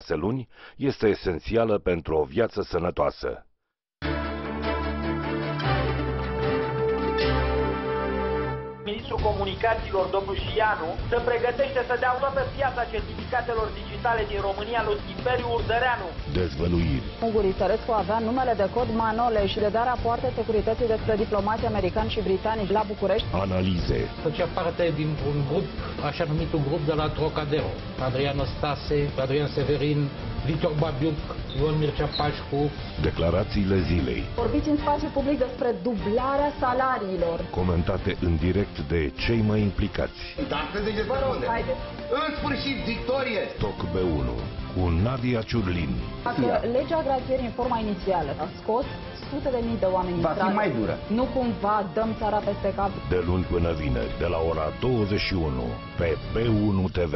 6 luni este esențială pentru o viață sănătoasă. Ministrul Comunicațiilor, domnul Șianu, se pregătește să dea toată piața certificatelor digitale din România lui Imperiu Urdăreanu. Dezvăluiri. Ungurii Sărescu avea numele de cod Manole și le da rapoarte securității despre diplomații americani și britanici la București. Analize. Făcea parte dintr-un grup, așa numitul grup de la Trocadero. Adrian Stase, Adrian Severin, Victor Babiuc, Ion Mircea Pașcu. Declarațiile zilei. Vorbiți în spațiu public despre dublarea salariilor. Comentate în direct de cei mai implicați. Dar credeți despre unde? În sfârșit, victorie! Toc B1 cu Nadia Ciurlin. Dacă legea grațierii în forma inițială a scos sute de mii de oameni în stradă, va fi mai dură. Nu cumva dăm țara peste cap. De luni până vineri, de la ora 21 pe B1 TV.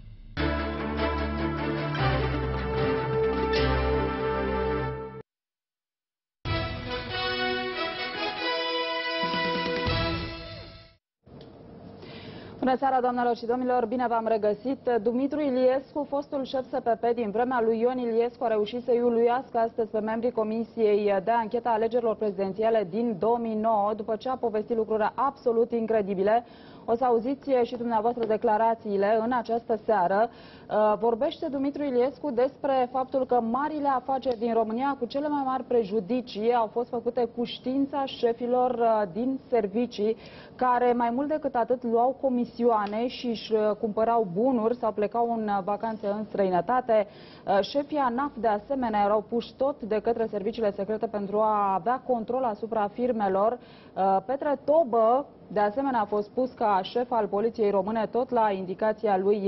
Bună seara, doamnelor și domnilor, bine v-am regăsit. Dumitru Iliescu, fostul șef SPP din vremea lui Ion Iliescu, a reușit să-i uluiască astăzi pe membrii Comisiei de Anchetă a alegerilor prezidențiale din 2009, după ce a povestit lucruri absolut incredibile. O să auziți și dumneavoastră declarațiile în această seară. Vorbește Dumitru Iliescu despre faptul că marile afaceri din România cu cele mai mari prejudicii au fost făcute cu știința șefilor din servicii, care mai mult decât atât luau comisioane și își cumpărau bunuri sau plecau în vacanțe în străinătate. Șefii ANAF de asemenea erau puși tot de către serviciile secrete pentru a avea control asupra firmelor. Petre Tobă de asemenea a fost pus ca șef al Poliției Române tot la indicația lui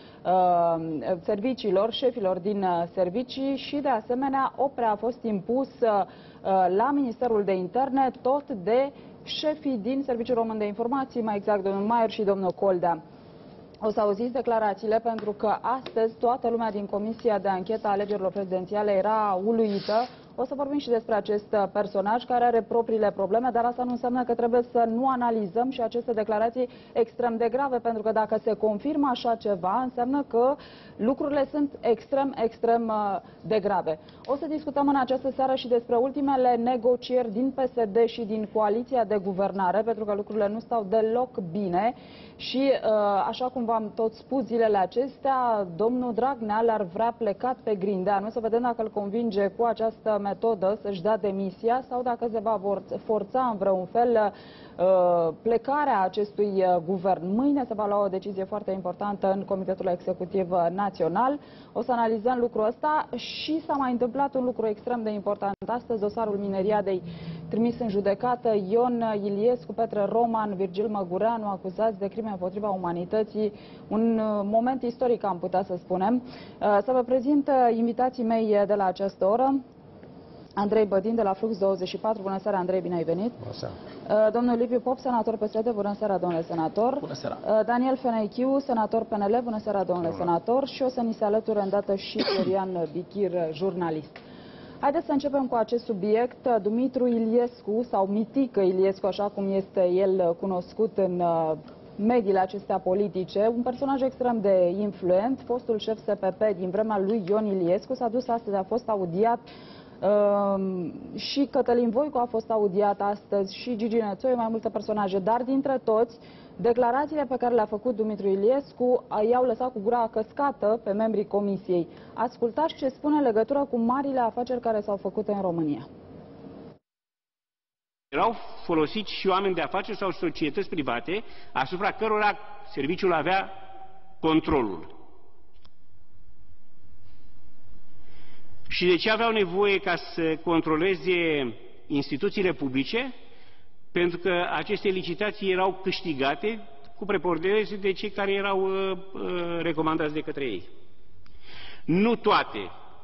serviciilor, șefilor din servicii, și de asemenea Oprea a fost impus la Ministerul de Interne tot de șefii din Serviciul Român de Informații, mai exact domnul Maier și domnul Coldea. O să auziți declarațiile pentru că astăzi toată lumea din Comisia de Anchetă a alegerilor prezidențiale era uluită. O să vorbim și despre acest personaj care are propriile probleme, dar asta nu înseamnă că trebuie să nu analizăm și aceste declarații extrem de grave, pentru că dacă se confirmă așa ceva, înseamnă că lucrurile sunt extrem de grave. O să discutăm în această seară și despre ultimele negocieri din PSD și din coaliția de guvernare, pentru că lucrurile nu stau deloc bine și, așa cum v-am tot spus zilele acestea, domnul Dragnea l-ar vrea plecat pe Grindeanu, să vedem dacă îl convinge cu această metodă să-și dea demisia sau dacă se va forța în vreun fel plecarea acestui guvern. Mâine se va lua o decizie foarte importantă în Comitetul Executiv Național. O să analizăm lucrul ăsta și s-a mai întâmplat un lucru extrem de important. Astăzi dosarul Mineriadei trimis în judecată, Ion Iliescu, Petre Roman, Virgil Măgureanu, acuzați de crime împotriva umanității. Un moment istoric, am putea să spunem. Să vă prezint invitații mei de la această oră. Andrei Bădin de la Flux 24. Bună seara, Andrei, bine ai venit. Bună seara. Domnul Liviu Pop, senator PSD. Bună seara, domnule senator. Bună seara. Daniel Feneichiu, senator PNL. Bună seara, domnule senator. Și o să ni se alăture îndată și Florian Bichir, jurnalist. Haideți să începem cu acest subiect. Dumitru Iliescu, sau Mitică Iliescu, așa cum este el cunoscut în mediile acestea politice, un personaj extrem de influent, fostul șef SPP din vremea lui Ion Iliescu, s-a dus astăzi, a fost audiat și Cătălin Voicu a fost audiat astăzi și Gigi Nețoi, mai multe personaje, dar dintre toți, declarațiile pe care le-a făcut Dumitru Iliescu i-au lăsat cu gura căscată pe membrii Comisiei. Ascultați ce spune în legătură cu marile afaceri care s-au făcut în România. Erau folosiți și oameni de afaceri sau societăți private asupra cărora serviciul avea controlul. Și de ce aveau nevoie ca să controleze instituțiile publice? Pentru că aceste licitații erau câștigate cu preponderență de cei care erau recomandați de către ei. Nu toate.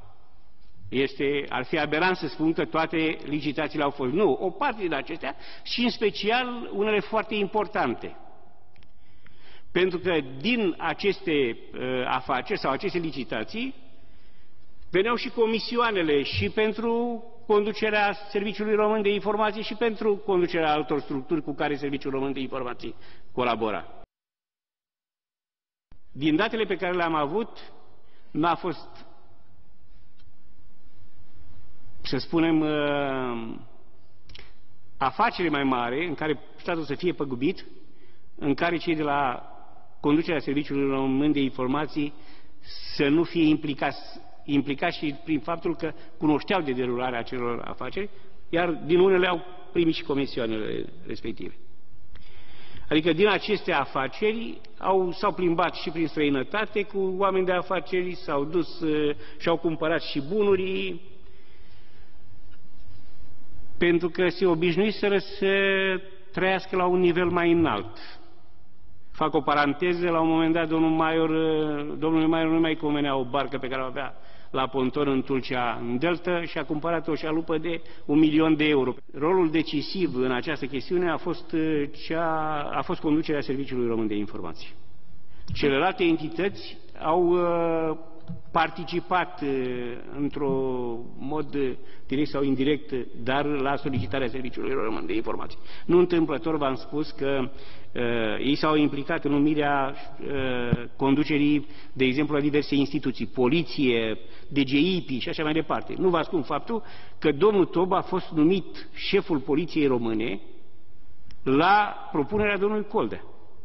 Ar fi aberant să spun că toate licitațiile au fost. Nu, o parte din acestea și în special unele foarte importante. Pentru că din aceste afaceri sau aceste licitații veneau și comisioanele și pentru conducerea Serviciului Român de Informații și pentru conducerea altor structuri cu care Serviciul Român de Informații colabora. Din datele pe care le-am avut, n-a fost să spunem, afacere mai mare, în care statul să fie păgubit, în care cei de la conducerea Serviciului Român de Informații să nu fie implicați și prin faptul că cunoșteau de derularea acelor afaceri, iar din unele au primit și comisioanele respective. Adică din aceste afaceri s-au plimbat și prin străinătate cu oameni de afaceri, s-au dus și-au cumpărat și bunuri, pentru că se obișnuiseră să trăiască la un nivel mai înalt. Fac o paranteză, la un moment dat domnului Maior nu mai convenea o barcă pe care o avea la ponton în Tulcea, în Delta, și a cumpărat o șalupă de 1.000.000 de euro. Rolul decisiv în această chestiune a fost conducerea Serviciului Român de Informații. Celelalte entități au participat într-un mod direct sau indirect, dar la solicitarea Serviciului Român de Informații. Nu întâmplător v-am spus că ei s-au implicat în numirea conducerii, de exemplu, la diverse instituții, poliție, DGIPI și așa mai departe. Nu vă ascund faptul că domnul Tob a fost numit șeful Poliției Române la propunerea domnului Coldea.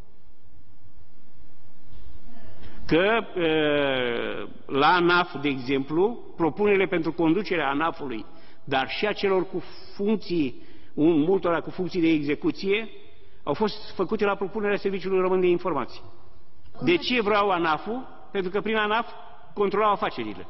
Că la ANAF, de exemplu, propunerile pentru conducerea ANAF-ului, dar și a celor cu funcții, multora cu funcții de execuție, au fost făcute la propunerea Serviciului Român de Informații. De ce vreau ANAF-ul? Pentru că prin ANAF controlau afacerile.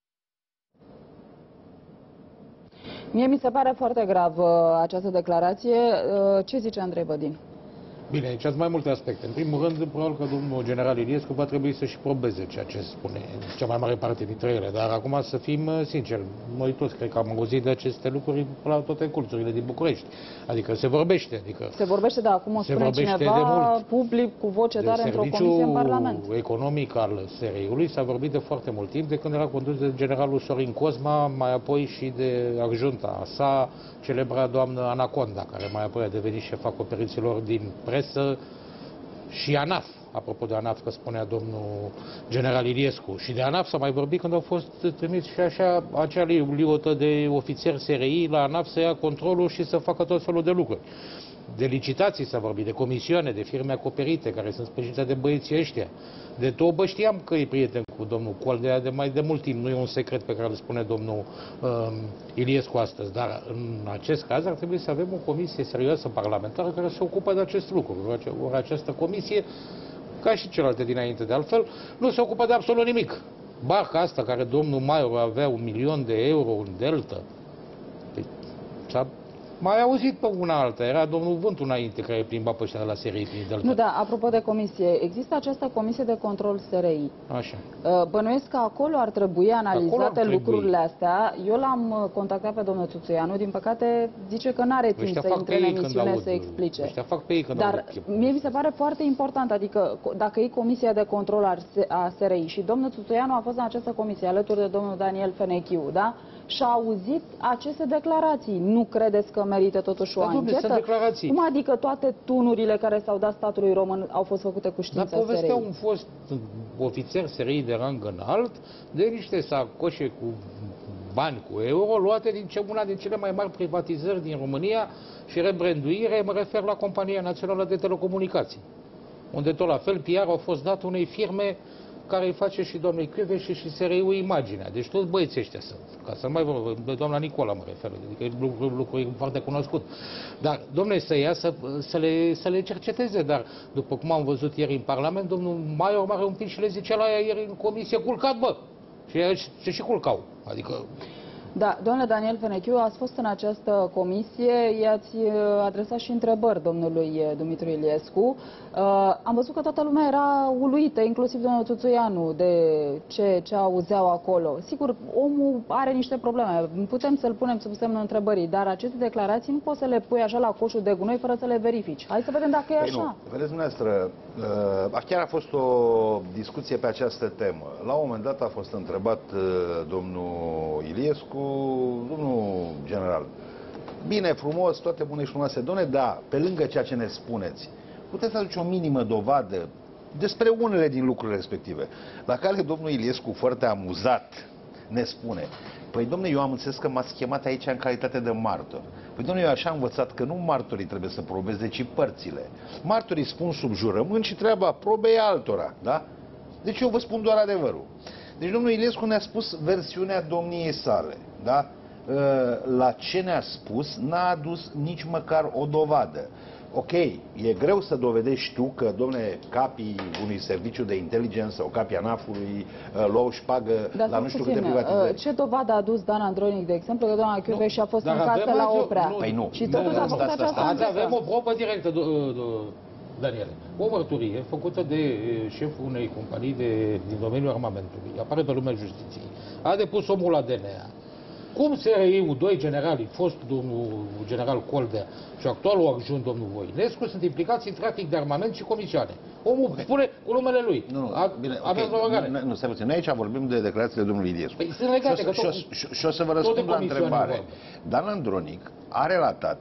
Mie mi se pare foarte grav această declarație. Ce zice Andrei Vădin? Bine, aici sunt mai multe aspecte. În primul rând, probabil că domnul general Iliescu va trebui să și probeze ceea ce spune cea mai mare parte dintre ele. Dar acum să fim sinceri, noi toți cred că am auzit de aceste lucruri la toate cursurile din București. Adică se vorbește. Se vorbește, dar acum o spune cineva public cu voce tare într-o comisie în Parlament. Serviciul economic al SRI-ului s-a vorbit de foarte mult timp, de când era condus de generalul Sorin Cosma, mai apoi și de adjunta sa, celebra doamnă Anaconda, care mai apoi a devenit șefa acoperiților din presă, și ANAF. Apropo de ANAF, că spunea domnul general Iliescu. Și de ANAF s-a mai vorbit când au fost trimiși și așa acea liotă de ofițeri SRI la ANAF să ia controlul și să facă tot felul de lucruri. De licitații s-a vorbit, de comisioane, de firme acoperite, care sunt sprijinite de băieții ăștia. De Tobă știam că e prieten cu domnul Coldea de mai de mult timp, nu e un secret pe care îl spune domnul Iliescu astăzi, dar în acest caz ar trebui să avem o comisie serioasă parlamentară care se ocupă de acest lucru. Ori această comisie, ca și celelalte dinainte de altfel, nu se ocupă de absolut nimic. Barca asta care domnul Maior avea 1.000.000 de euro în Delta, s-a mai auzit pe una alta, era domnul Vântu înainte care plimba pe ăștia de la SRI prin Delta. Nu, da, apropo de comisie, există această comisie de control SRI. Așa. Bănuiesc că acolo ar trebui analizate lucrurile astea. Eu l-am contactat pe domnul Țuțuianu, din păcate zice că n-are timp să intre în emisiune să explice. Ăștia fac pe ei când dar mie mi se pare foarte important, adică dacă e comisia de control a SRI și domnul Țuțuianu a fost în această comisie alături de domnul Daniel Fenechiu, da? Și a auzit aceste declarații. Nu credeți că merită totuși o anchetă? Cum adică toate tunurile care s-au dat statului român au fost făcute cu știința SRI? Dar povestea un fost ofițer SRI de rang înalt de niște sacoșe cu bani, cu euro, luate din una din cele mai mari privatizări din România și rebranduire, mă refer la Compania Națională de Telecomunicații, unde tot la fel PR au fost dat unei firme care îi face și doamnei Chiuveș și SRI-ul imaginea. Deci toți băieții ăștia sunt. Ca să nu mai vorbim, de doamna Nicola mă refer, adică e lucruri foarte cunoscut. Dar, domnule, să ia să le cerceteze, dar după cum am văzut ieri în Parlament, domnul Maior mare un pic și le zicea la ea ieri în comisie, culcat, bă! Și și culcau. Adică... Da, domnule Daniel Fenechiu, ați fost în această comisie, i-ați adresat și întrebări domnului Dumitru Iliescu. Am văzut că toată lumea era uluită, inclusiv domnul Țuțuianu, de ce auzeau acolo. Sigur, omul are niște probleme, putem să-l punem sub semnul întrebării, dar aceste declarații nu poți să le pui așa la coșul de gunoi fără să le verifici. Hai să vedem dacă e așa. Nu. Vedeți dumneavoastră, chiar a fost o discuție pe această temă. La un moment dat a fost întrebat domnul Iliescu, domnul general, bine, frumos, toate bune și frumoase, doamne, da, pe lângă ceea ce ne spuneți, puteți aduce o minimă dovadă despre unele din lucrurile respective. La care domnul Iliescu, foarte amuzat ne spune: păi domnule, eu am înțeles că m-ați chemat aici în calitate de martor. Păi domnule, eu așa am învățat că nu martorii trebuie să probeze, ci părțile. Martorii spun sub jurământ și treaba probei altora, da? Deci eu vă spun doar adevărul. Deci domnul Iliescu ne-a spus versiunea domniei sale, da? La ce ne-a spus n-a adus nici măcar o dovadă. Ok, e greu să dovedești tu că, domnule, capii unui serviciu de inteligență sau capii ANAF-ului luau șpagă la nu știu câte privatizări. Ce dovadă a adus Dan Andronic, de exemplu, că doamna Chiuveș a fost în casă la Oprea? Păi nu. Și totuși a făcut această avem o probă directă, Daniele. O mărturie făcută de șeful unei companii din domeniul armamentului. Apare pe lumea justiției. A depus omul la DNA. Cum SRI-ul, doi generali, fost domnul general Coldea și actualul adjunct domnul Voinescu, sunt implicați în trafic de armament și comisioane. Omul spune cu numele lui. Nu, stai puțin. Noi aici vorbim de declarațiile domnului Iliescu. Păi sunt legate, și o să vă răspund la întrebare. Dan Andronic a relatat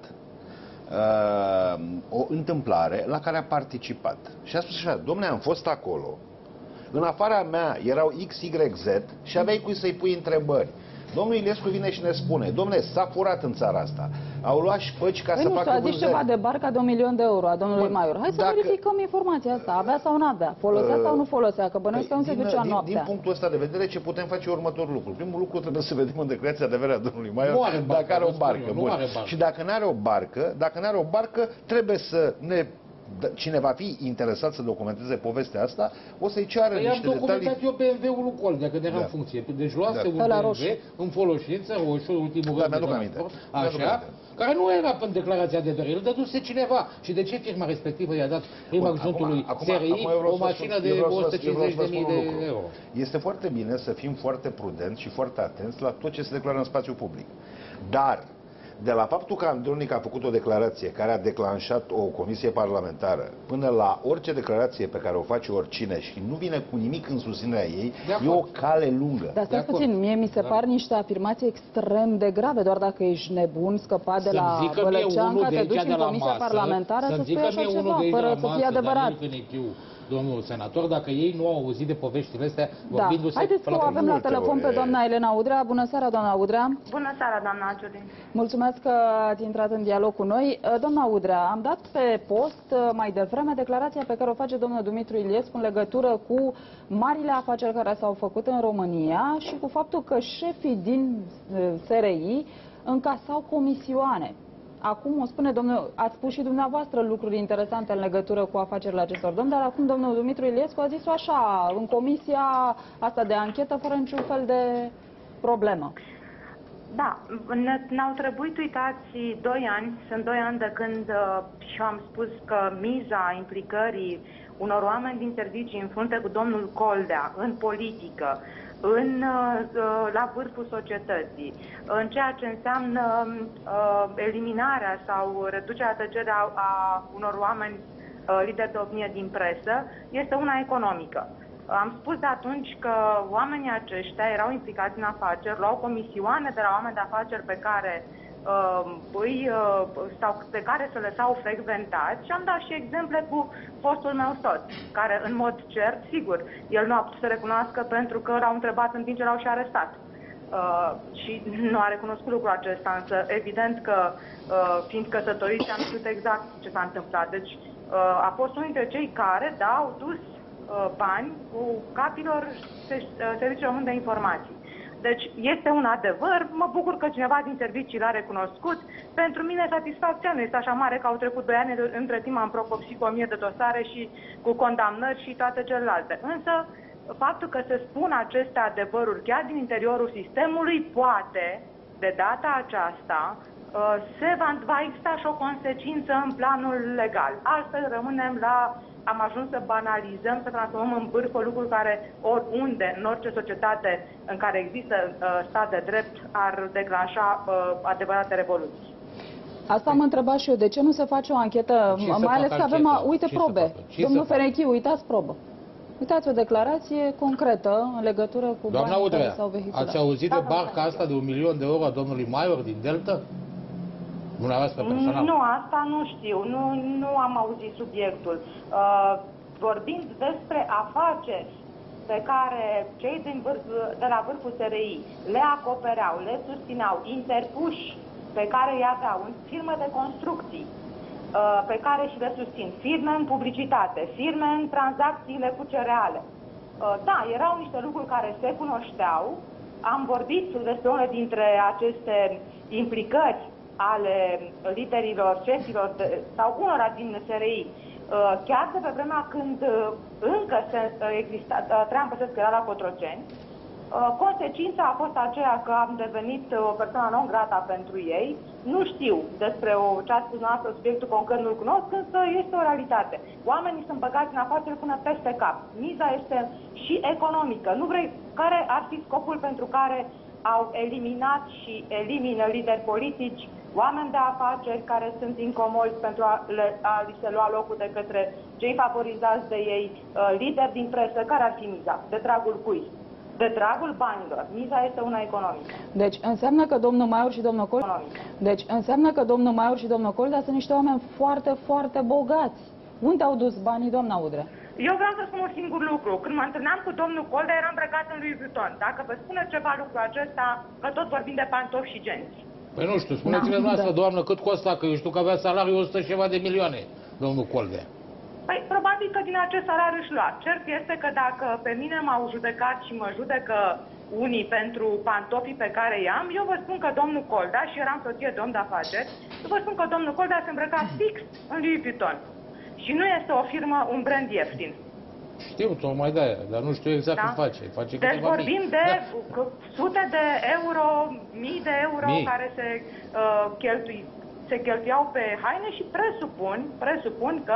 o întâmplare la care a participat. Și a spus așa: dom'le, am fost acolo, în afara mea erau XYZ și aveai cui să-i pui întrebări. Domnul Iliescu vine și ne spune: dom'le, s-a furat în țara asta, au luat șpăci ca să facă vânzări. A zis ceva de barca de 1 milion de euro a domnului Maior. Hai să verificăm informația asta, avea sau nu avea, folosea sau nu folosea, că bănuiesc că nu se ducea noaptea. Din punctul ăsta de vedere, ce putem face următorul lucru? Primul lucru, trebuie să vedem în declarația de avere a domnului Maior dacă are o barcă. Și dacă nu are o barcă, trebuie să ne... Cine va fi interesat să documenteze povestea asta, o să-i ceară niște detalii. I-am documentat eu BMW-ul lui Coldea, când era în funcție. Deci luase un BMW în folosință, roșu, ultimul rând de transport, așa, care nu era în declarația de avere. Îl dăduse cineva. Și de ce firma respectivă i-a dat prima adjuntului SRI o mașină de 150.000 de euro? Este foarte bine să fim foarte prudenți și foarte atenți la tot ce se declară în spațiu public. Dar de la faptul că Andronic a făcut o declarație care a declanșat o comisie parlamentară, până la orice declarație pe care o face oricine și nu vine cu nimic în susținerea ei, e o cale lungă. Dar stai puțin, mie mi se par niște afirmații extrem de grave, doar dacă ești nebun, scăpat de la Bălăceanca, te duci în comisia parlamentară să spui așa ceva, fără să fie adevărat. Domnul senator, dacă ei nu au auzit de poveștile astea, vorbindu-se... Haideți că o avem la telefon pe doamna Elena Udrea. Bună seara, doamna Udrea. Bună seara, doamna Ciudin. Mulțumesc că ați intrat în dialog cu noi. Doamna Udrea, am dat pe post mai devreme declarația pe care o face domnul Dumitru Iliescu în legătură cu marile afaceri care s-au făcut în România și cu faptul că șefii din SRI încasau comisioane. Acum o spune domnul, ați spus și dumneavoastră lucruri interesante în legătură cu afacerile acestor domni, dar acum domnul Dumitru Iliescu a zis-o așa, în comisia asta de anchetă, fără niciun fel de problemă. Da, ne-au trebuit, uitați, 2 ani, sunt 2 ani de când și am spus că miza implicării unor oameni din servicii în frunte cu domnul Coldea, în politică, la vârful societății, în ceea ce înseamnă eliminarea sau reducerea tăcerea a unor oameni lideri de opinie din presă, este una economică. Am spus de atunci că oamenii aceștia erau implicați în afaceri, luau comisioane de la oameni de afaceri pe care sau pe care se lăsau frecventați și am dat și exemple cu fostul meu soț, care în mod cert, sigur, el nu a putut să recunoască pentru că l-au întrebat în timp ce l-au și arestat. Și nu a recunoscut lucrul acesta, însă evident că fiind căsătoriți am știut exact ce s-a întâmplat. Deci a fost unul dintre cei care, da, au dus bani cu capilor Serviciul Român de Informații. Deci este un adevăr, mă bucur că cineva din servicii l-a recunoscut. Pentru mine satisfacția nu este așa mare că au trecut 2 ani, între timp am propopsit cu 1000 de dosare și cu condamnări și toate celelalte. Însă faptul că se spun aceste adevăruri chiar din interiorul sistemului, poate, de data aceasta, va exista și o consecință în planul legal. Astfel rămânem am ajuns să banalizăm, să transformăm în bârfă lucruri care oriunde, în orice societate în care există stat de drept, ar declanșa adevărate revoluții. Asta am întrebat și eu. De ce nu se face o anchetă? Mai ales că avem, uite, probe. Domnul Ferechi, uitați probă. Uitați o declarație concretă în legătură cu banii care s-au vehiculat. Ați auzit de barca asta de 1 milion de euro a domnului Maior din Delta? Nu, asta nu știu, nu am auzit subiectul. Vorbind despre afaceri pe care cei de la vârful SRI le acopereau, le susțineau, interpuși pe care îi aveau în firme de construcții, pe care și le susțin, firme în publicitate, firme în tranzacțiile cu cereale. Da, erau niște lucruri care se cunoșteau. Am vorbit despre unele dintre aceste implicări ale liderilor, șefilor sau unora din SRI, chiar de pe vremea când încă Traian Băsescu era la Cotroceni. Consecința a fost aceea că am devenit o persoană non grata pentru ei. Nu știu despre ce ați spus noastră, subiectul concret nu-l cunosc, însă este o realitate. Oamenii sunt băgați în afaceri până peste cap. Miza este și economică. Nu vrei, care ar fi scopul pentru care au eliminat și elimină lideri politici, oameni de afaceri care sunt incomodi pentru a li se lua locul de către cei favorizați de ei, lideri din presă? Care ar fi miza? De dragul cui? De dragul banilor. Miza este una economică. Deci înseamnă că domnul Maior și domnul Coldea, sunt niște oameni foarte, foarte bogați. Unde au dus banii, doamna Udrea? Eu vreau să spun un singur lucru. Când mă întâlneam cu domnul Coldea, eram îmbrăcat în Louis Vuitton. Dacă vă spune ceva lucrul acesta, că tot vorbim de pantofi și genți. Păi nu știu, spuneți-ne dumneavoastră, doamnă, cât costă, că eu știu că avea salariul 100 și ceva de milioane, domnul Coldea. Păi, probabil că din acest salariu își lua. Cert este că dacă pe mine m-au judecat și mă judecă unii pentru pantofii pe care i-am, eu vă spun că domnul Coldea, și eram soție de om de afaceri, vă spun că domnul Coldea se îmbrăca fix în Louis Vuitton. Și nu este o firmă, un brand ieftin. Știu, tocmai de-aia, dar nu știu exact cum face. Deci vorbim de sute de euro, mii de euro care se cheltuiau pe haine și presupun că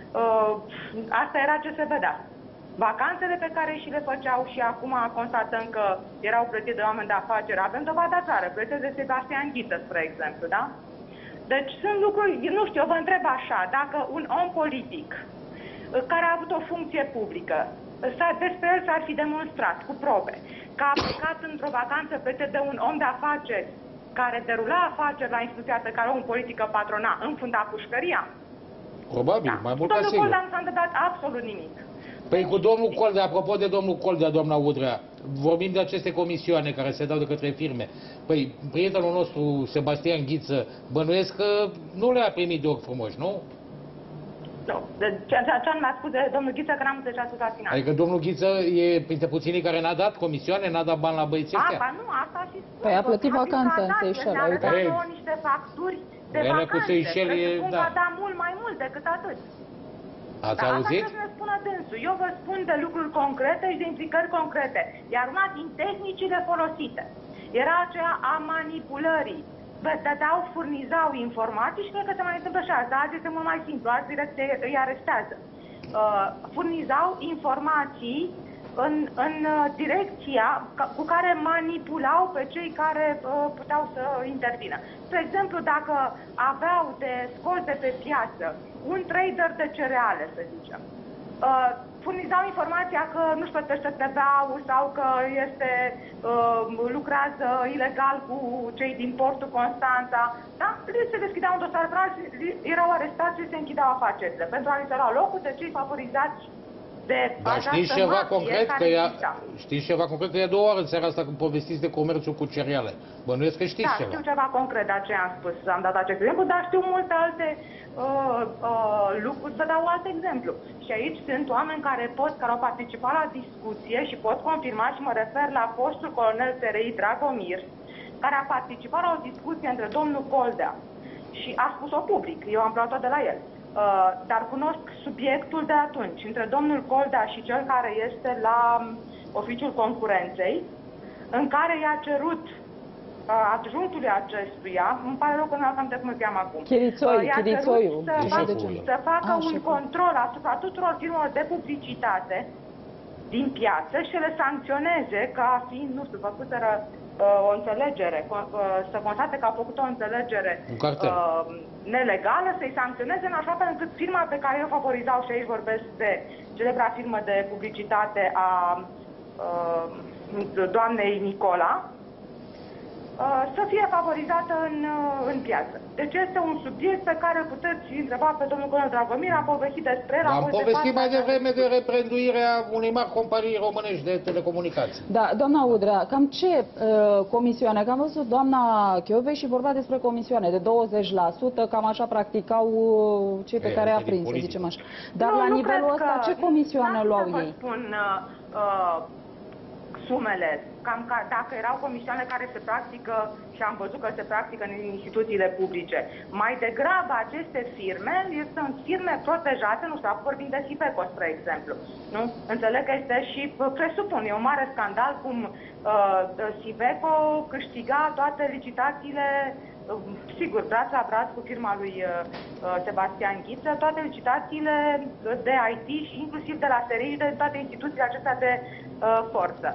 asta era ce se vedea. Vacanțele pe care și le făceau și acum constatăm că erau plătite de oameni de afaceri. Avem dovada clară, plătite de Sebastian Ghiță, spre exemplu, da? Deci sunt lucruri, nu știu, eu vă întreb așa, dacă un om politic care a avut o funcție publică, despre el s-ar fi demonstrat cu probe că a plecat într-o vacanță plătită de un om de afaceri care derula afaceri la instituția pe care un politică patrona, înfunda pușcăria. Probabil, da. Mai mult ca sigur. Domnul Coldea nu s-a întâmplat absolut nimic. Păi cu domnul Coldea, apropo de domnul Coldea, doamna Udrea, vorbim de aceste comisioane care se dau de către firme. Păi prietenul nostru, Sebastian Ghiță, bănuiesc că nu le-a primit de ochi frumoși, nu? Nu. Ce mi-a spus de domnul Ghiță, că n-am înțeles la final. Adică domnul Ghiță e printre puținii care n-a dat comisioane, n-a dat bani la băieții ăștia? Ba nu, asta și spun. Păi a plătit vacanță în Seychelles. Ne-a dat nouă niște facturi de vacanțe. Presupun că a dat mult mai mult decât atât. Ați auzit? Asta trebuie să ne spună dânsul. Eu vă spun de lucruri concrete și de implicări concrete. Iar una din tehnicile folosite era aceea a manipulării. Furnizau informații și cred că se mai întâmplă și asta. Azi este mult mai simplu, azi direct îi arestează. Furnizau informații în direcția cu care manipulau pe cei care puteau să intervină. Spre exemplu, dacă aveau de scos de pe piață un trader de cereale, să zicem, furnizau informația că nu-și plătește TVA-ul sau că lucrează ilegal cu cei din portul Constanța, da? Se deschideau un dosar penal, erau arestați și se închideau afacerile pentru a li se lua locul de cei favorizați de știți ceva concret? Știți ceva concret? Că e 2 ori în seara asta când povestiți de comerțul cu cereale. Bănuiesc că știți ceva. Da, știu ceva concret, de aceea am spus, am dat acest exemplu, dar știu multe alte lucruri. Să dau alt exemplu. Și aici sunt oameni care au participat la discuție și pot confirma, și mă refer la fostul colonel SRI Dragomir, care a participat la o discuție între domnul Coldea și a spus-o public, eu am luat-o de la el. Dar cunosc subiectul de atunci, între domnul Coldea și cel care este la Oficiul Concurenței, în care i-a cerut adjunctului acestuia, îmi pare rău că nu am cum îl cheamă acum, să facă un control asupra tuturor firmelor de publicitate din piață și le sancționeze ca fiind, nu știu, făcuseră o înțelegere, să constate că au făcut o înțelegere nelegală, să-i sancționeze în așa fel încât firma pe care eu favorizau, și aici vorbesc de celebra firmă de publicitate a doamnei Nicola, să fie favorizată în piață. Deci este un subiect pe care îl puteți întreba pe domnul colonel Dragomir, a povestit despre el. Am povestit mai devreme de reprenduirea unei mari companii românești de telecomunicații. Da, doamna Udrea, cam ce comisioane? Că am văzut doamna Chiove și vorbea despre comisioane de 20%, cam așa practicau cei pe care a prins, să zicem așa. Dar la nivelul ăsta, ce comisioane luau ei? Spun sumele, cam ca dacă erau comisioane care se practică, și am văzut că se practică în instituțiile publice. Mai degrabă aceste firme sunt firme protejate, nu știu, vorbim de Siveco, spre exemplu. Nu? Înțeleg că este și, presupun, e un mare scandal cum Siveco câștiga toate licitațiile, sigur, braț la braț cu firma lui Sebastian Ghiță, toate licitațiile de IT și inclusiv de la SRI, de toate instituțiile acestea de forță.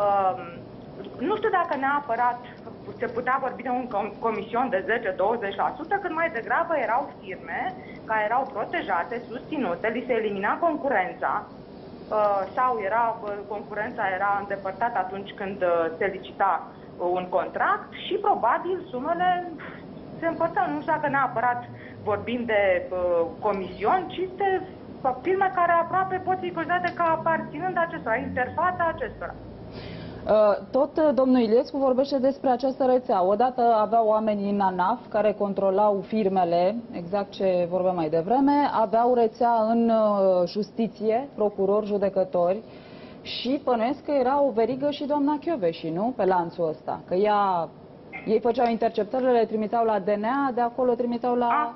Nu știu dacă neapărat se putea vorbi de un comision de 10-20%, cât mai degrabă erau firme care erau protejate, susținute, li se elimina concurența sau concurența era îndepărtată atunci când se licita un contract și probabil sumele se împărțeau. Nu știu dacă neapărat vorbim de comision, ci de firme care aproape pot fi considerate ca aparținând acestora, interfața acestora. Tot domnul Iliescu vorbește despre această rețea. Odată aveau oamenii în ANAF care controlau firmele, exact ce vorbeam mai devreme, aveau rețea în justiție, procurori, judecători și bănuiesc că era o verigă și doamna Chioveși, nu? Pe lanțul ăsta. Că ei făceau interceptările, le trimiteau la DNA, de acolo trimiteau la...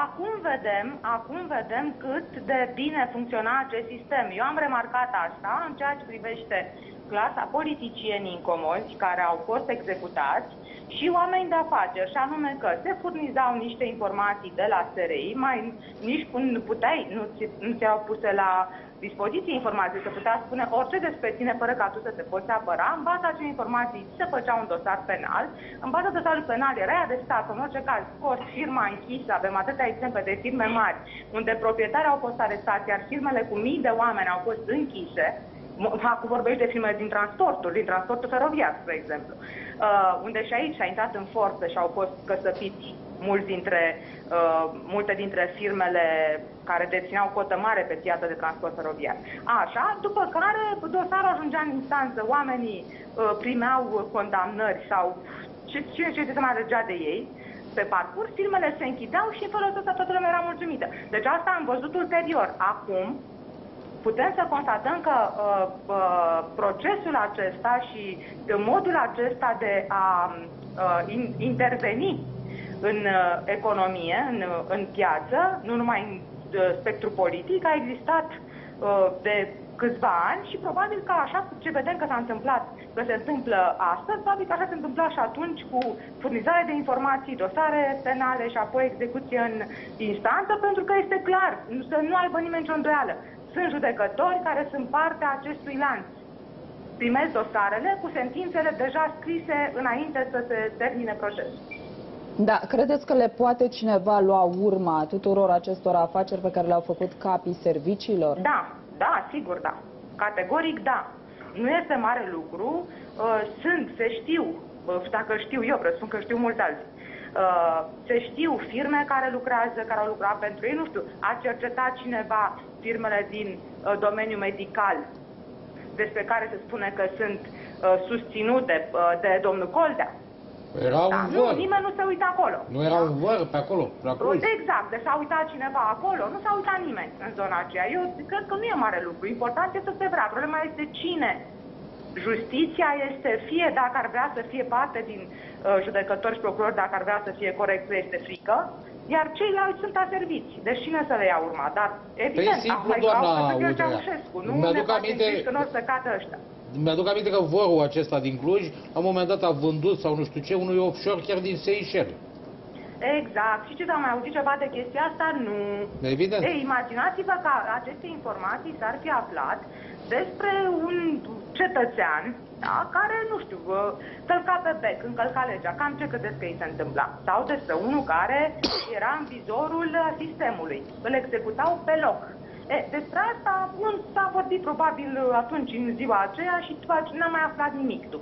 Acum vedem cât de bine funcționa acest sistem. Eu am remarcat asta în ceea ce privește clasa politicienii incomozi care au fost executați și oameni de afaceri, și anume că se furnizau niște informații de la SRI, nici nu ți-au puse la dispoziție informații, se putea spune orice despre tine fără ca tu să te poți apăra. În baza acelei informații se făcea un dosar penal. În baza dosarului penal erai arestat, în orice caz, scos, firma închisă, avem atâtea exemple de firme mari unde proprietarii au fost arestați, iar firmele cu mii de oameni au fost închise. Acum vorbești de firme din transportul feroviar, spre exemplu, unde și aici a intrat în forță și au fost căsăpiți multe dintre firmele care dețineau cotă mare pe piața de transport feroviar. Așa, după care dosarul ajungea în instanță, oamenii primeau condamnări sau ce se mai regea de ei. Pe parcurs, firmele se închideau și în felul ăsta toată lumea era mulțumită. Deci asta am văzut ulterior. Acum, putem să constatăm că procesul acesta și modul acesta de a interveni în economie, în piață, nu numai în spectru politic, a existat de câțiva ani și probabil că așa ce vedem că s-a întâmplat, că se întâmplă astăzi, probabil că așa se întâmpla și atunci cu furnizarea de informații, dosare penale și apoi execuție în instanță, pentru că este clar, să nu aibă nimeni nicio îndoială. Sunt judecători care sunt partea acestui lanț. Primesc dosarele cu sentințele deja scrise înainte să se termine procesul. Da, credeți că le poate cineva lua urma tuturor acestor afaceri pe care le-au făcut capii serviciilor? Da, sigur, da. Categoric, da. Nu este mare lucru. Se știu, dacă știu eu, presupun că știu mulți alții. Se știu firme care lucrează, care au lucrat pentru ei, nu știu, a cercetat cineva firmele din domeniul medical despre care se spune că sunt susținute de domnul Coldea. Era un văr. Nimeni nu se uită acolo. Nu era un văr pe acolo, la Cluj. Exact, deci s-a uitat cineva acolo, nu s-a uitat nimeni în zona aceea. Eu cred că nu e mare lucru, important este să se vrea. Problema este cine. Justiția este, fie dacă ar vrea să fie parte din judecători și procurori, dacă ar vrea să fie corect, este frică, iar ceilalți sunt aserviți. Deci cine să le ia urma? Dar evident, simplu, doamna Udrea. Nu ne facem că nu o să cadă ăștia. Mi-aduc aminte că vorul acesta din Cluj, la un moment dat a vândut sau nu știu ce, unui offshore chiar din Seychelles. Exact. Și ce am mai auzit ceva de chestia asta? Nu. Evident. Imaginați-vă că aceste informații s-ar fi aflat despre un cetățean, da, care, nu știu, călca pe bec, încălca legea. Cam ce credeți că îi se întâmpla? Sau despre unul care era în vizorul sistemului. Îl executau pe loc. Despre asta s-a vorbit probabil atunci, în ziua aceea, și n-am mai aflat nimic după.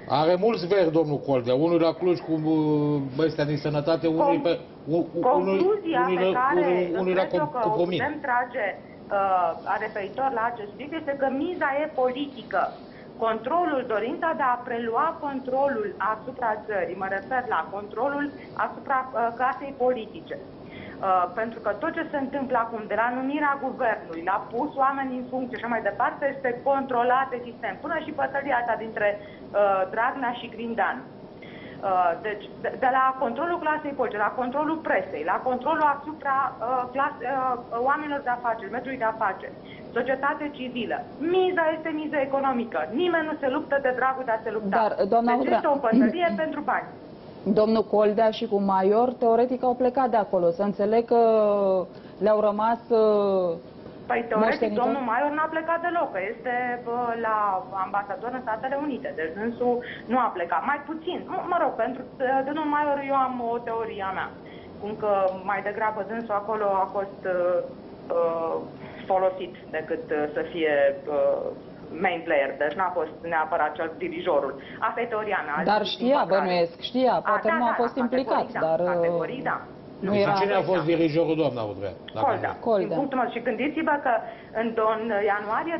Are mulți veri, domnul Coldea. Unul la Cluj cu ăstea din sănătate, unul pe... Concluzia pe care unul la Copomini. putem trage referitor la acest subiect este că miza e politică. Controlul, dorința de a prelua controlul asupra țării, mă refer la controlul asupra clasei politice. Pentru că tot ce se întâmplă acum, de la numirea guvernului, la pus oameni în funcție și așa mai departe, este controlat de sistem. Până și bătălia asta dintre Dragnea și Grindean. Deci, de la controlul clasei politice, la controlul presei, la controlul asupra oamenilor de afaceri, mediului de afaceri, societate civilă. Miza este miza economică. Nimeni nu se luptă de dragul de a se lupta. Dar, doamna deci este o bătălie pentru bani. Domnul Coldea și cu Maior, teoretic, au plecat de acolo. Să înțeleg că le-au rămas... Păi, teoretic, domnul Maior n-a plecat deloc, că este la ambasador în Statele Unite, deci dânsul nu a plecat. Mai puțin, mă rog, pentru domnul Maior eu am o teorie a mea, cum că mai degrabă dânsul acolo a fost folosit decât să fie main player, deci n-a fost neapărat cel dirijorul. Asta e teoria mea. Dar știa, bănuiesc, știa, poate nu a fost implicat, dar... Categorii, da. Nu era... Cine a fost dirijorul, doamna Udrea? Coldea. Din punctul meu. Și gândiți-vă că în ianuarie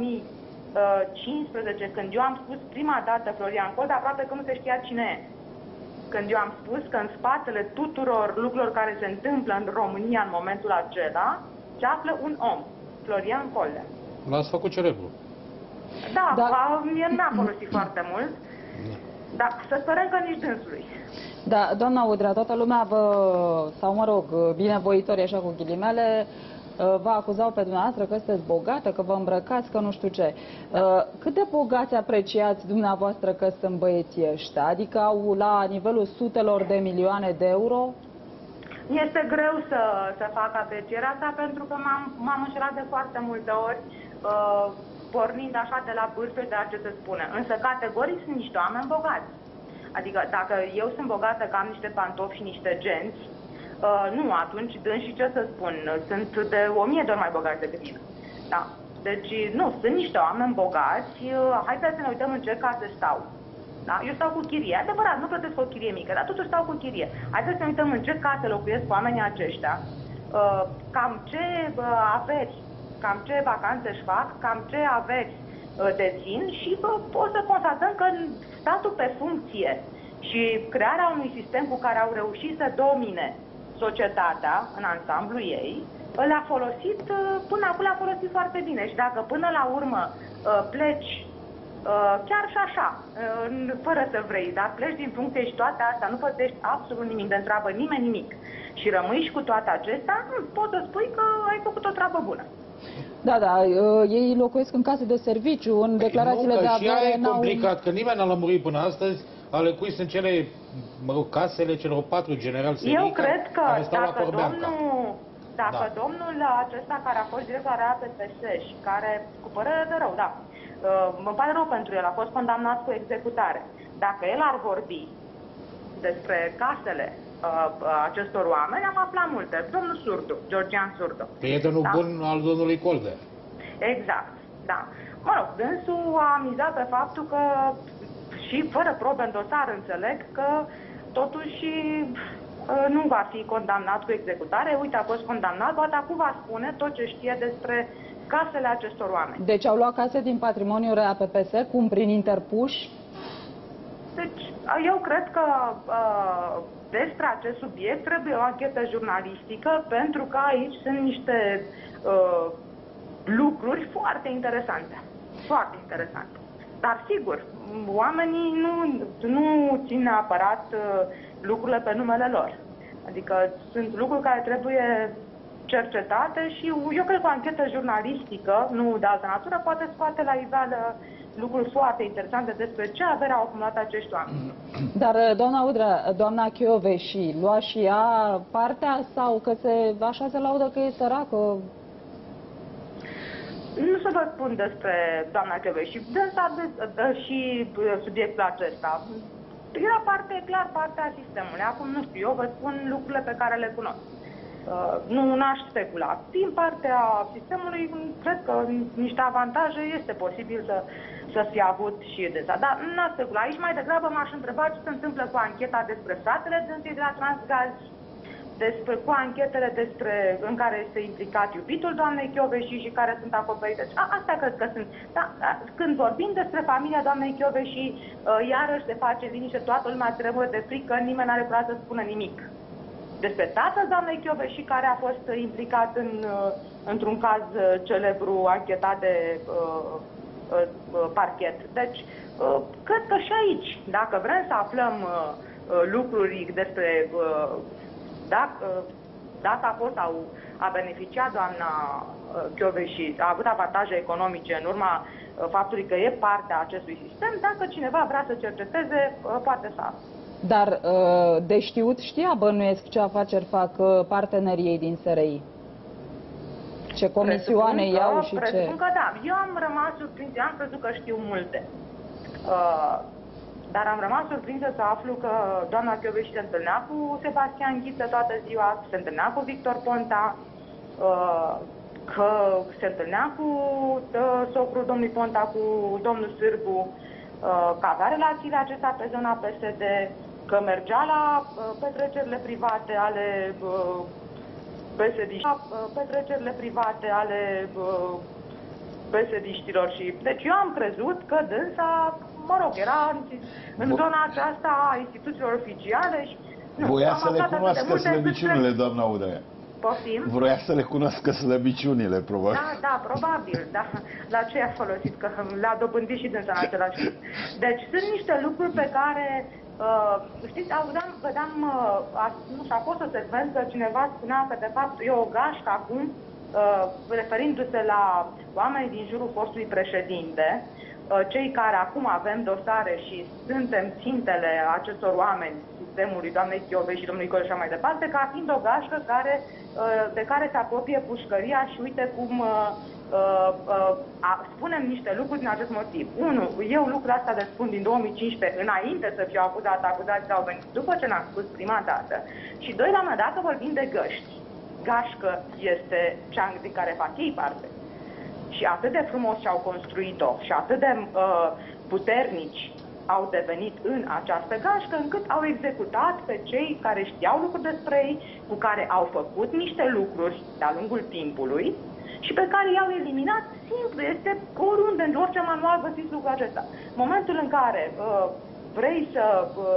2015, când eu am spus prima dată Florian Coldea, aproape că nu se știa cine e. Când eu am spus că în spatele tuturor lucrurilor care se întâmplă în România în momentul acela, se află un om, Florian Coldea. L-ați făcut celebru. Da, mie n-a folosit foarte mult, dar să sperăm că nici dânsului. Da, doamna Udrea, toată lumea sau mă rog, binevoitorii așa cu ghilimele, vă acuzau pe dumneavoastră că sunteți bogată, că vă îmbrăcați, că nu știu ce. Cât de bogați apreciați dumneavoastră că sunt băieții ăștia? Adică au la nivelul sutelor de milioane de euro? Este greu să fac aprecierea asta pentru că m-am înșelat de foarte multe ori, pornind așa de la vârfuri de a ce se spune. Însă categoric sunt niște oameni bogați. Adică dacă eu sunt bogată că am niște pantofi și niște genți, nu, atunci și ce să spun, sunt de 1000 de ori mai bogați decât mine. Da. Deci, nu, sunt niște oameni bogați, haideți să ne uităm în ce case stau. Da? Eu stau cu chirie, adevărat, nu plătesc o chirie mică, dar totuși stau cu chirie. Haideți să ne uităm în ce case locuiesc oamenii aceștia, cam ce averi, cam ce vacanțe își fac, cam ce averi dețin și o să constatăm că statul pe funcție și crearea unui sistem cu care au reușit să domine societatea în ansamblu ei, le-a folosit, până acum le-a folosit foarte bine. Și dacă până la urmă pleci, chiar și așa, fără să vrei, dar pleci din funcție și toate astea, nu plătești absolut nimic, de întreabă nimeni nimic și rămâi și cu toate acestea, poți să spui că ai făcut o treabă bună. Da, da, ei locuiesc în case de serviciu, în declarațiile de avere e complicat, că nimeni n-a lămurit până astăzi ale cui sunt cele, mă rog, casele celor 4 generali Sirica. Eu cred că dacă da. domnul acesta care a fost director la PPS și care, cu părere de rău, da, mă pare rău pentru el, a fost condamnat cu executare. Dacă el ar vorbi despre casele acestor oameni, am aflat multe. Domnul Surdu, Georgian Surdu. Prietenul bun al domnului Coldea. Exact, da. Mă rog, dânsul a mizat pe faptul că, și fără probe în dosar, înțeleg că totuși nu va fi condamnat cu executare. Uite, a fost condamnat, poate acum va spune tot ce știe despre casele acestor oameni. Deci au luat case din patrimoniul RAPPS, cum prin interpuși? Deci, eu cred că despre acest subiect trebuie o anchetă jurnalistică, pentru că aici sunt niște lucruri foarte interesante. Foarte interesante. Dar, sigur, oamenii nu țin neapărat lucrurile pe numele lor. Adică sunt lucruri care trebuie cercetate și eu cred că o anchetă jurnalistică, nu de altă natură, poate scoate la iveală lucruri foarte interesante despre ce avere au acumulat acești oameni. Dar, doamna Udrea, doamna Chioveși, lua și ea partea sau că așa se laudă că e săracă? Nu să vă spun despre doamna Chioveși, și subiectul acesta. Era clar partea sistemului. Acum, nu știu, eu vă spun lucrurile pe care le cunosc. Nu aș specula. Din partea sistemului, cred că niște avantaje este posibil să fi avut și dânsa. Dar n-a speculat. Aici mai degrabă m-aș întreba ce se întâmplă cu ancheta despre fratele dânsei de la Transgaz, cu anchetele în care este implicat iubitul doamnei Kövesi și care sunt acoperite. Astea cred că sunt. Da, când vorbim despre familia doamnei Kövesi, iarăși se face liniște, toată lumea trebuie de frică, nimeni n-are curaj să spună nimic. Despre tatăl doamnei Kövesi, care a fost implicat într-un caz celebru anchetat de parchet. Deci, cred că și aici, dacă vrem să aflăm lucruri despre dacă a fost sau a beneficiat doamna Kövesi, a avut avantaje economice în urma faptului că e parte a acestui sistem, dacă cineva vrea să cerceteze, poate să afle. Dar de știut știa, bănuiesc, ce afaceri fac partenerii din SRI? Ce comisioane iau și ce... Presupun că da. Eu am rămas surprinsă, am crezut că știu multe. Dar am rămas surprinsă să aflu că doamna Kövesi se întâlnea cu Sebastian Ghiță toată ziua, se întâlnea cu Victor Ponta, că se întâlnea cu socrul domnului Ponta, cu domnul Sârbu, că avea relațiile acestea pe zona PSD, că mergea la petrecerile private ale PSD-știlor și... Deci eu am crezut că dânsa, mă rog, era în zona aceasta a instituțiilor oficiale și... Voia să le cunoască slăbiciunile, doamna Udrea. Poftim? Vroia să le cunoască slăbiciunile, probabil. Da, probabil, da. La ce a folosit? Că le-a dobândit și dânsa în același timp. Deci sunt niște lucruri pe care... știți, vedeam, nu știu, a fost o secvență, cineva spunea că de fapt e o gașcă acum, referindu-se la oamenii din jurul fostului președinte, cei care acum avem dosare și suntem țintele acestor oameni, sistemului doamnei Kövesi și domnului Cole și așa mai departe, ca fiind o gașcă de care se apropie pușcăria și uite cum spunem niște lucruri din acest motiv. Unu, eu lucrul asta le spun din 2015, înainte să fiu acuzat, acuzații au venit după ce n-am spus prima dată. Și doi, la mea, dacă vorbim de găști, gașcă este cea din care fac ei parte. Și atât de frumos și-au construit-o și atât de puternici au devenit în această gașcă, încât au executat pe cei care știau lucruri despre ei, cu care au făcut niște lucruri de-a lungul timpului și pe care i-au eliminat simplu. Este oriunde, în orice manual găsiți lucrul acesta. Momentul în care vrei să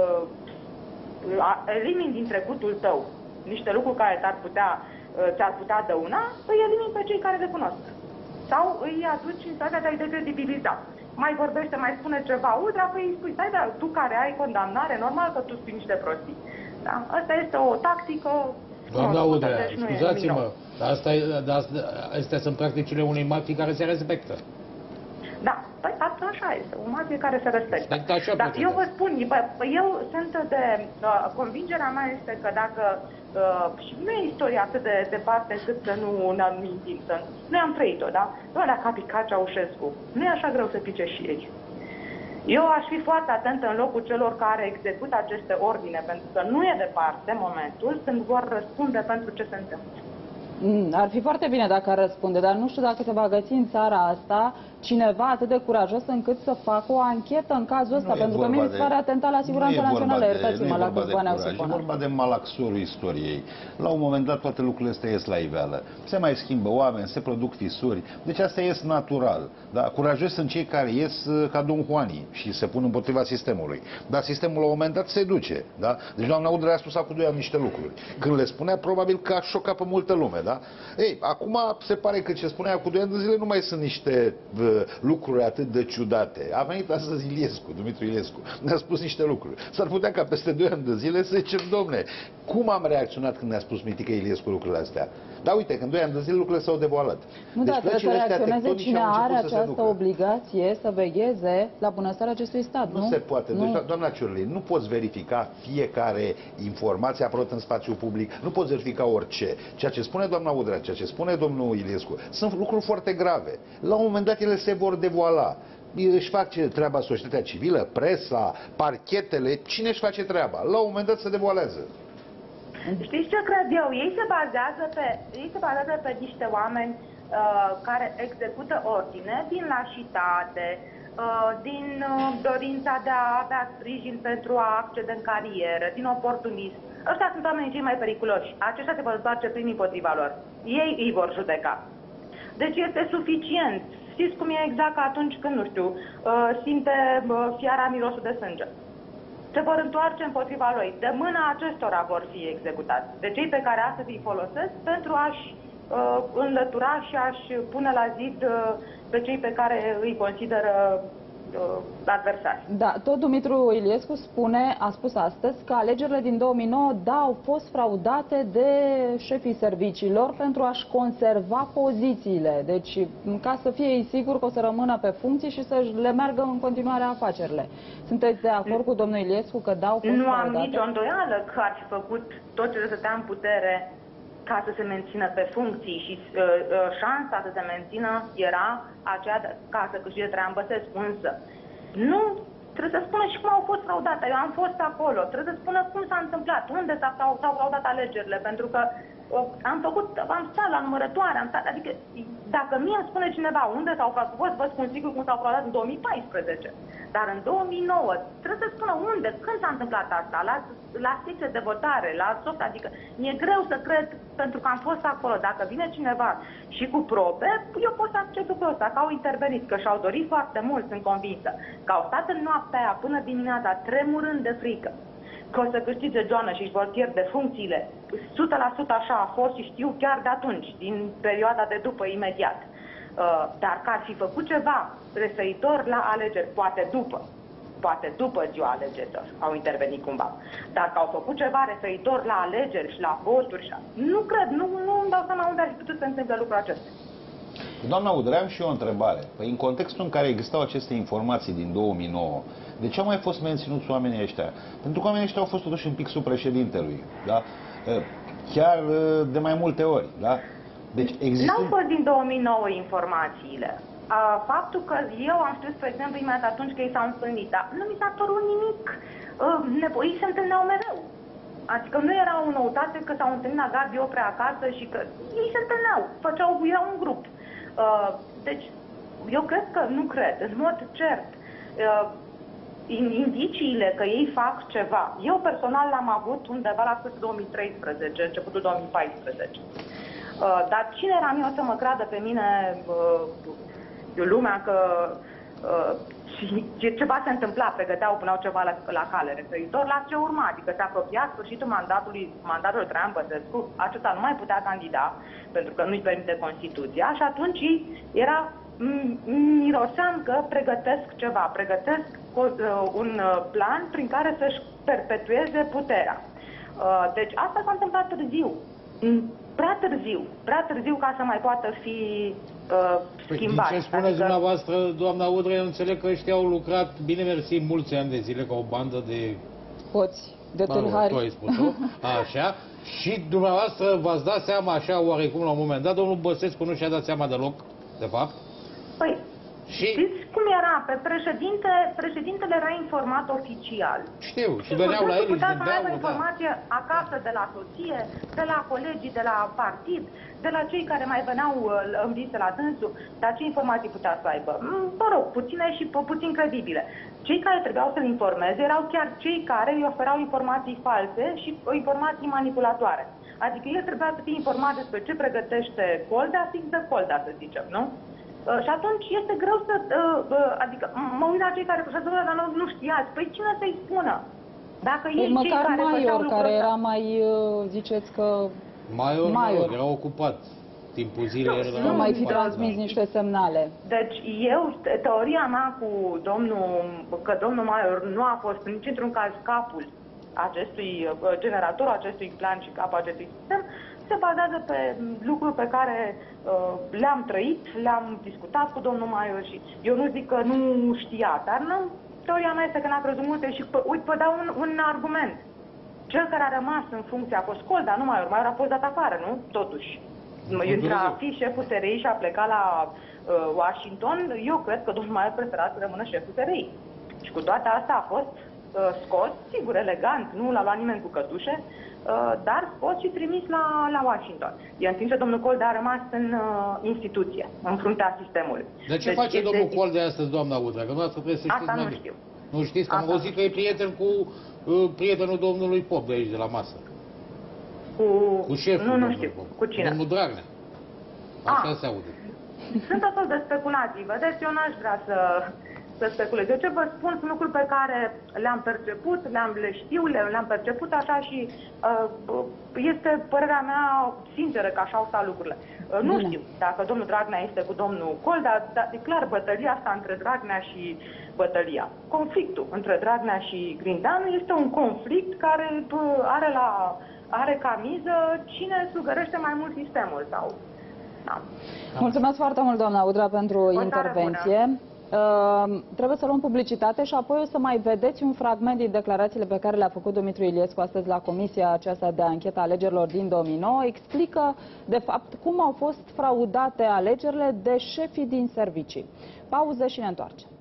elimini din trecutul tău niște lucruri care ți-ar putea dăuna, îi elimini pe cei care le cunosc. Sau îi aduci în starea de a-i decredibiliza. Mai vorbește, mai spune ceva, Udrea, păi îi spui, stai, dar tu care ai condamnare, normal că tu spui niște prostii. Da? Asta este o tactică... Doamna Udrea, scuzați-mă, astea sunt practicile unei mafii care se respectă. Da, păi așa este, o mafie care se respectă. Dar eu vă spun, eu sunt de... convingerea mea este că dacă... și nu e istoria atât de departe cât să nu ne-am mintit. Noi am trăit-o, da? Doar dacă a picat Ceaușescu, nu e așa greu să pice și ei. Eu aș fi foarte atentă în locul celor care execută aceste ordine, pentru că nu e departe momentul când vor răspunde pentru ce se întâmplă. Ar fi foarte bine dacă ar răspunde, dar nu știu dacă se va găsi în țara asta cineva atât de curajos încât să facă o anchetă în cazul ăsta, pentru că mie mi se pare atentat la siguranța națională, iertați-mă, la câțiva ani au E vorba de malaxorul istoriei. La un moment dat toate lucrurile astea ies la iveală. Se mai schimbă oameni, se produc fisuri, deci asta ies natural. Da? Curajoși sunt cei care ies ca Don Juani și se pun împotriva sistemului. Dar sistemul la un moment dat se duce. Da? Deci doamna Udrea a spus acum 2 ani niște lucruri. Când le spunea, probabil că a șocat pe multă lume. Da? Ei, acum se pare că ce spunea cu 2 ani de zile nu mai sunt niște lucruri atât de ciudate. A venit astăzi Dumitru Iliescu, ne-a spus niște lucruri. S-ar putea ca peste 2 ani de zile să zicem, domne, cum am reacționat când ne-a spus Mitică Iliescu lucrurile astea? Dar uite, când 2 ani de zile lucrurile s-au devalat. Nu, deci trebuie să reacționeze cine are această obligație să vegheze la bunăstarea acestui stat, nu? Nu se poate. Nu. Deci, doamna Ciurli, nu poți verifica fiecare informație apărut în spațiu public, nu poți verifica orice. Ceea ce spune doamna Udrea, ceea ce spune domnul Iliescu, sunt lucruri foarte grave. La un moment dat ele se vor devoala. Își face treaba societatea civilă, presa, parchetele, cine își face treaba? La un moment dat se devoalează. Știți ce cred eu? Ei se bazează pe niște oameni care execută ordine din lașitate, din dorința de a avea sprijin pentru a accede în carieră, din oportunism. Ăștia sunt oamenii cei mai periculoși. Aceștia se vor întoarce primii împotriva lor. Ei îi vor judeca. Deci este suficient. Știți cum e exact ca atunci când, nu știu, simte fiara mirosul de sânge. Se vor întoarce împotriva lui. De mâna acestora vor fi executați. De cei pe care astăzi îi folosesc pentru a-și înlătura și a-și pune la zid pe cei pe care îi consideră adversari. Da, tot Dumitru Iliescu a spus astăzi că alegerile din 2009, da, au fost fraudate de șefii serviciilor pentru a-și conserva pozițiile. Deci, ca să fie sigur că o să rămână pe funcții și să le meargă în continuare afacerile. Sunteți de acord cu domnul Iliescu că da, au fost fraudate? Nu am nicio îndoială că ar fi făcut tot ce stătea în putere ca să se mențină pe funcții și șansa să se mențină era aceea ca să câștige Traian Băsescu. Însă, nu trebuie să spună și cum au fost fraudate. Eu am fost acolo. Trebuie să spună cum s-a întâmplat, unde s-au fraudat alegerile. Pentru că am stat la numărătoare, adică dacă mie îmi spune cineva unde s-au fraudat, vă spun sigur cum s-au fraudat în 2014. Dar în 2009 trebuie să spună unde, când s-a întâmplat asta, la secție de votare, la soft, adică mi-e greu să cred, pentru că am fost acolo. Dacă vine cineva și cu probe, eu pot să accept lucrul ăsta, că au intervenit, că și-au dorit foarte mult, sunt convinsă, că au stat în noaptea aia până dimineața, tremurând de frică, că o să câștige Joană și își vor pierde funcțiile. 100% așa a fost și știu chiar de atunci, din perioada de după, imediat. Dar că ar fi făcut ceva referitor la alegeri, poate după ziua alegerilor au intervenit cumva, dar că au făcut ceva referitor la alegeri și la voturi, nu cred, nu îmi dau seama unde ar fi putut să întâmple lucrul acesta. Doamna Udrea, am și eu o întrebare. Păi în contextul în care existau aceste informații din 2009, de ce au mai fost menținuți oamenii ăștia? Pentru că oamenii ăștia au fost totuși în pixul președintelui, da? Chiar de mai multe ori, da? Deci există... N-au fost din 2009 informațiile. Faptul că eu am știut, spre exemplu, imediat atunci că ei s-au întâlnit, dar nu mi s-a părut nimic. Ei se întâlneau mereu. Adică nu era o noutate că s-au întâlnit la Gabi Oprea acasă și că ei se întâlneau, erau un grup. Deci, eu cred că, nu cred, în mod cert, indiciile că ei fac ceva. Eu personal l-am avut undeva la sfârșitul 2013, începutul 2014. Dar cine eram eu să mă creadă pe mine lumea că ceva se întâmpla, pregăteau, puneau ceva la cale, referitor la ce urma, adică se apropia sfârșitul mandatul Traian Băsescu, acesta nu mai putea candida, pentru că nu-i permite Constituția, și atunci miroseam că pregătesc ceva, pregătesc un plan prin care să-și perpetueze puterea. Deci asta s-a întâmplat târziu. Prea târziu ca să mai poată fi schimbat. Din ce spuneți dumneavoastră, doamna Udrea, eu înțeleg că ăștia au lucrat, bine mersi, mulți ani de zile ca o bandă de... Hoți, de tâlhari. Tu ai spus-o, așa, și dumneavoastră v-ați dat seama așa oarecum la un moment dat, domnul Băsescu nu și-a dat seama deloc, de fapt? Păi, știți cum era? Pe președintele era informat oficial. Știu, și veneau la el, își putea să gândeau, aibă informație acasă de la soție, de la colegii, de la partid, de la cei care mai veneau în vizite la dânsul, dar ce informații putea să aibă? Mă rog, puține și puțin credibile. Cei care trebuiau să-l informeze erau chiar cei care îi oferau informații false și informații manipulatoare. Adică el trebuia să fie informat despre ce pregătește Coldea, fix de Coldea, să zicem, nu? Și atunci este greu să... adică mă uit la cei care procedează, dar nu știați. Păi cine să-i spună? Dacă ei măcar cei care Maior, care era mai, ziceți că... Maior era ocupat. Timpul zilei era... Nu mai fi transmis niște semnale. Deci teoria mea cu că domnul Maior nu a fost nici într-un caz capul generatorul acestui plan și capul acestui sistem, se bazează pe lucruri pe care le-am trăit, le-am discutat cu domnul Maior și eu nu zic că nu știa, dar teoria mea este că n-a crezut multe și uite, vă dau un argument. Cel care a rămas în funcție a fost Coldea, nu Maior. Maior a fost dat afară, nu? Totuși. Între a fi șeful SRI și a plecat la Washington, eu cred că domnul Maior prefera să rămână șeful SRI. Și cu toate astea a fost scos, sigur, elegant, nu l-a luat nimeni cu cătușe, dar scos și trimis la Washington. În timp ce domnul Coldea a rămas în instituție, în fruntea sistemului. De ce face domnul Coldea astăzi, doamna Udrea? Că noastră trebuie să știți. Asta nu știu. Nu știți că am auzit că e prieten cu prietenul domnului Pop de aici, de la masă. Cu șeful. Nu știu. Cu cine? Domnul Dragnea. Așa se aude. Sunt tot de speculații. Vedeți, eu n-aș vrea să speculez. Eu ce vă spun sunt lucruri pe care le-am perceput, le știu, le-am perceput așa și este părerea mea sinceră că așa au stat lucrurile. Nu știu dacă domnul Dragnea este cu domnul Coldea, dar e clar bătălia asta între Dragnea și conflictul între Dragnea și Grindeanu este un conflict care are ca miză cine sugărește mai mult sistemul sau... Da. Mulțumesc foarte mult, doamna Udrea, pentru intervenție. Trebuie să luăm publicitate și apoi o să mai vedeți un fragment din declarațiile pe care le-a făcut Dumitru Iliescu astăzi la comisia aceasta de anchetă a alegerilor din 2009. Explică, de fapt, cum au fost fraudate alegerile de șefii din servicii. Pauză și ne întoarcem.